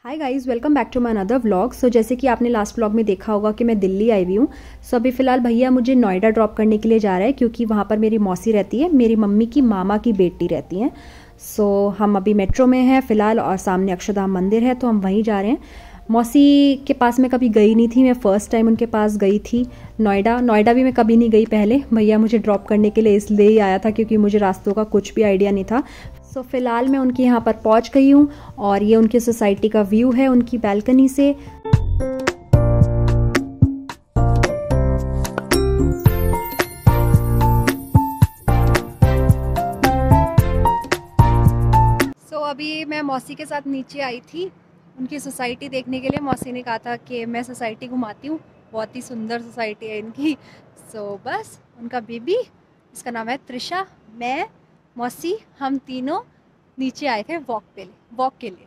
Hi guys, welcome back to my another vlog. So जैसे कि आपने लास्ट व्लॉग में देखा होगा कि मैं दिल्ली आई हुई हूँ। सो अभी फ़िलहाल भैया मुझे नोएडा ड्रॉप करने के लिए जा रहे हैं क्योंकि वहाँ पर मेरी मौसी रहती है, मेरी मम्मी की मामा की बेटी रहती हैं। सो हम अभी मेट्रो में हैं फ़िलहाल और सामने अक्षरधाम मंदिर है तो हम वहीं जा रहे हैं। मौसी के पास मैं कभी गई नहीं थी, मैं फ़र्स्ट टाइम उनके पास गई थी। नोएडा भी मैं कभी नहीं गई पहले। भैया मुझे ड्रॉप करने के लिए इसलिए ही आया था क्योंकि मुझे रास्तों का कुछ भी आइडिया नहीं था। सो फ़िलहाल मैं उनके यहाँ पर पहुँच गई हूँ और ये उनकी सोसाइटी का व्यू है उनकी बैल्कनी से। अभी मैं मौसी के साथ नीचे आई थी उनकी सोसाइटी देखने के लिए। मौसी ने कहा था कि मैं सोसाइटी घुमाती हूँ, बहुत ही सुंदर सोसाइटी है इनकी। बस उनका बेबी, इसका नाम है त्रिशा, मैं, मौसी, हम तीनों नीचे आए थे वॉक के लिए।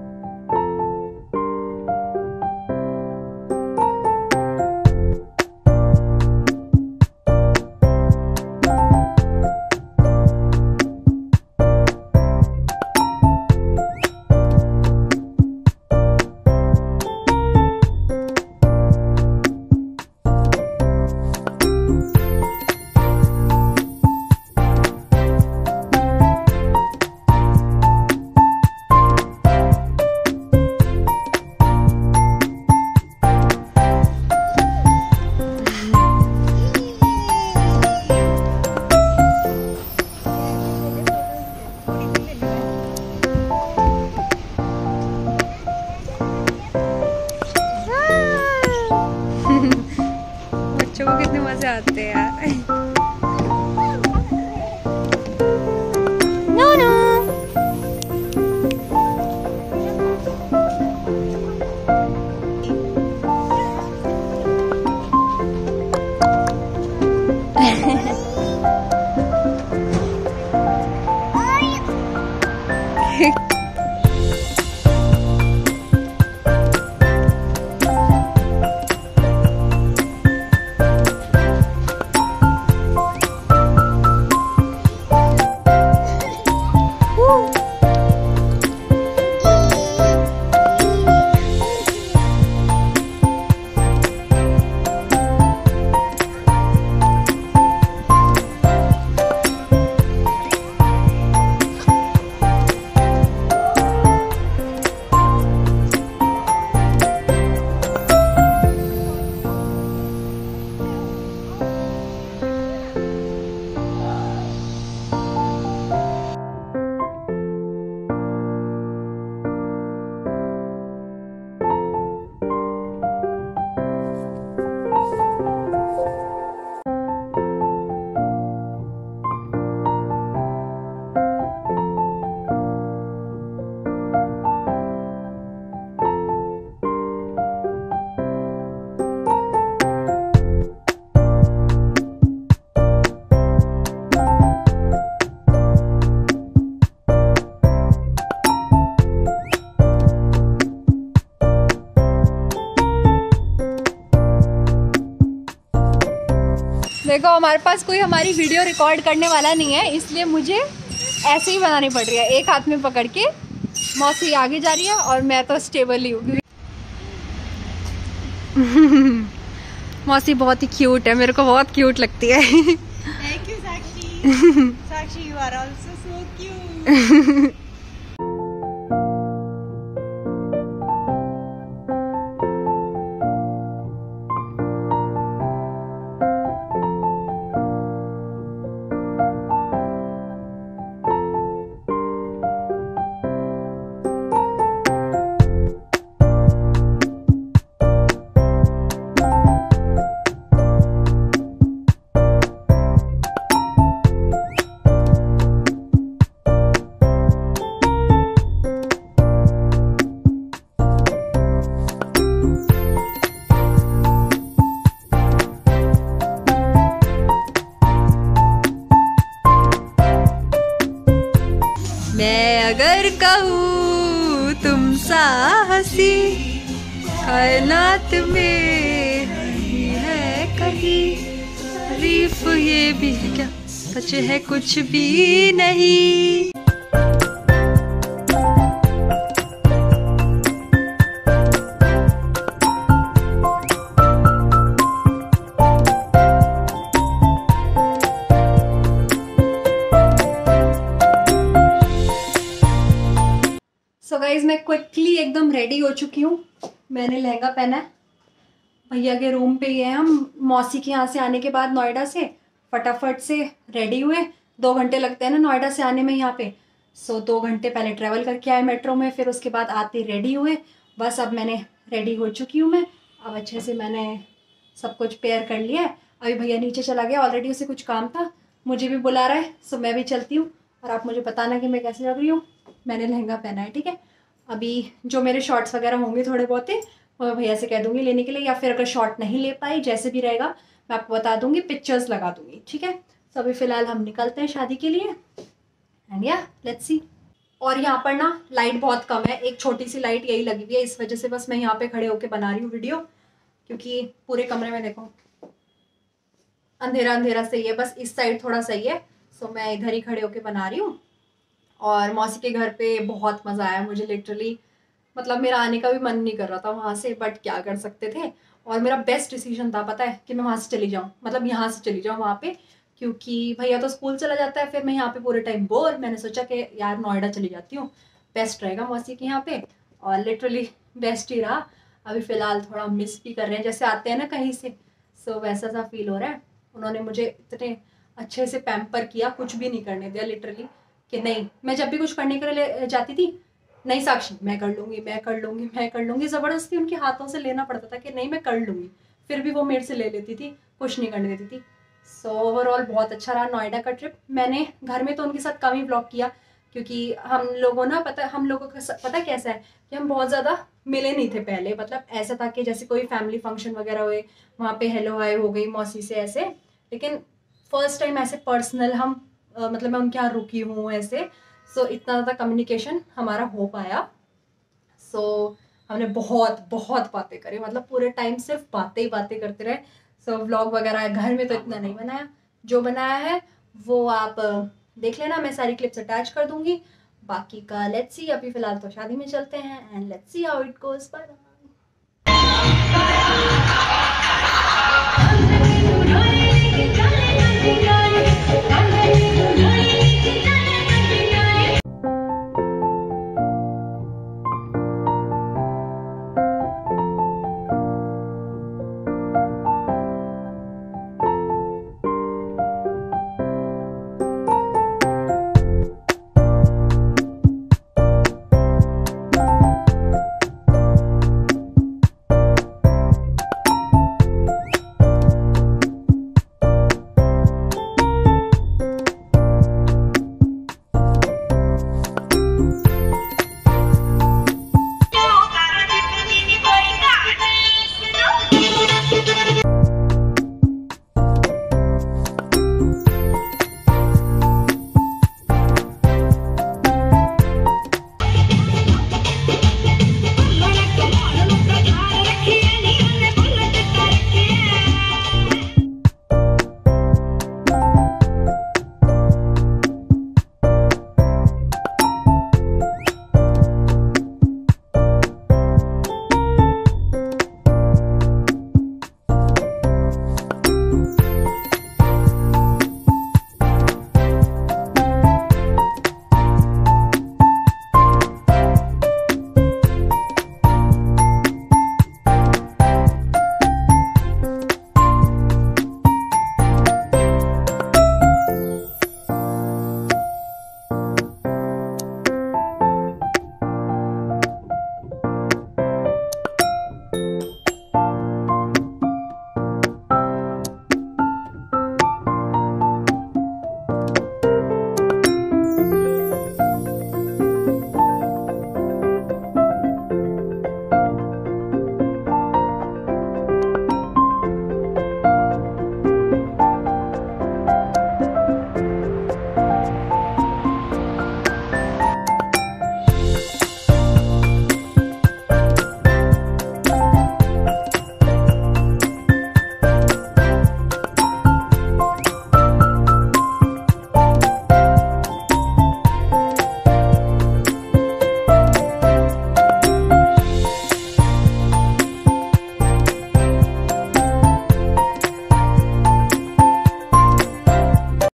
बच्चों को कितने मजे आते हैं यार। देखो, हमारे पास कोई हमारी वीडियो रिकॉर्ड करने वाला नहीं है, इसलिए मुझे ऐसे ही बनानी पड़ रही है, एक हाथ में पकड़ के। मौसी आगे जा रही है और मैं तो स्टेबल ही हूँ। मौसी बहुत ही क्यूट है, मेरे को बहुत क्यूट लगती है। Thank you, Sakshi. Sakshi, you are also so cute. मैं अगर कहूँ तुम साहसी कायनात में है कहीं, तारीफ ये भी क्या सच है कुछ भी नहीं। क्विकली एकदम रेडी हो चुकी हूँ। मैंने लहंगा पहना है, भैया के रूम पे ही है। हम मौसी के यहाँ से आने के बाद नोएडा से फटाफट से रेडी हुए। 2 घंटे लगते हैं ना नोएडा से आने में यहाँ पे। सो 2 घंटे पहले ट्रैवल करके आए मेट्रो में, फिर उसके बाद आते रेडी हुए। बस अब मैंने रेडी हो चुकी हूँ मैं। अब अच्छे से मैंने सब कुछ पेयर कर लिया है। अभी भैया नीचे चला गया, ऑलरेडी उसे कुछ काम था, मुझे भी बुला रहा है। सो मैं भी चलती हूँ और आप मुझे बताना कि मैं कैसे लग रही हूँ। मैंने लहंगा पहना है, ठीक है। अभी जो मेरे शॉर्ट्स वगैरह होंगे थोड़े बहुत ही, वो भैया से कह दूँगी लेने के लिए, या फिर अगर शॉर्ट नहीं ले पाई जैसे भी रहेगा मैं आपको बता दूँगी, पिक्चर्स लगा दूँगी, ठीक है। सो अभी फ़िलहाल हम निकलते हैं शादी के लिए एंड या लेट्स सी। और यहाँ पर ना लाइट बहुत कम है, एक छोटी सी लाइट यही लगी हुई है, इस वजह से बस मैं यहाँ पे खड़े होके बना रही हूँ वीडियो, क्योंकि पूरे कमरे में देखो अंधेरा अंधेरा सही है, बस इस साइड थोड़ा सही है। सो मैं इधर ही खड़े होके बना रही हूँ। और मौसी के घर पे बहुत मज़ा आया मुझे, लिटरली मतलब मेरा आने का भी मन नहीं कर रहा था वहाँ से, बट क्या कर सकते थे। और मेरा बेस्ट डिसीजन था पता है कि मैं वहाँ से चली जाऊँ, मतलब यहाँ से चली जाऊँ वहाँ पे, क्योंकि भैया तो स्कूल चला जाता है, फिर मैं यहाँ पे पूरे टाइम बोर। मैंने सोचा कि यार नोएडा चली जाती हूँ, बेस्ट रहेगा मौसी के यहाँ पे। और लिटरली बेस्ट ही रहा। अभी फ़िलहाल थोड़ा मिस भी कर रहे हैं, जैसे आते हैं ना कहीं से, सो वैसा सा फील हो रहा है। उन्होंने मुझे इतने अच्छे से पैम्पर किया, कुछ भी नहीं करने दिया लिटरली, कि नहीं मैं जब भी कुछ करने के लिए जाती थी, नहीं साक्षी मैं कर लूँगी, मैं कर लूँगी, मैं कर लूँगी, ज़बरदस्ती उनके हाथों से लेना पड़ता था कि नहीं मैं कर लूँगी, फिर भी वो मेरे से ले लेती थी, कुछ नहीं करने देती थी। सो ओवरऑल बहुत अच्छा रहा नोएडा का ट्रिप। मैंने घर में तो उनके साथ कम ही ब्लॉग किया, क्योंकि हम लोगों ना हम लोगों का पता कैसा है कि हम बहुत ज़्यादा मिले नहीं थे पहले। मतलब ऐसा था कि जैसे कोई फैमिली फंक्शन वगैरह हुए, वहाँ पे हेलो हाय हो गई मौसी से ऐसे, लेकिन फर्स्ट टाइम ऐसे पर्सनल हम मतलब मैं उनके यहाँ रुकी हूँ ऐसे। सो इतना ज़्यादा कम्युनिकेशन हमारा हो पाया। सो हमने बहुत बहुत बातें करी, मतलब पूरे टाइम सिर्फ बातें ही बातें करते रहे। सो व्लॉग वगैरह घर में तो इतना नहीं बनाया, जो बनाया है वो आप देख लेना, मैं सारी क्लिप्स अटैच कर दूंगी। बाकी का लेट्स सी, अभी फ़िलहाल तो शादी में चलते हैं and let's see how it goes. Bye bye.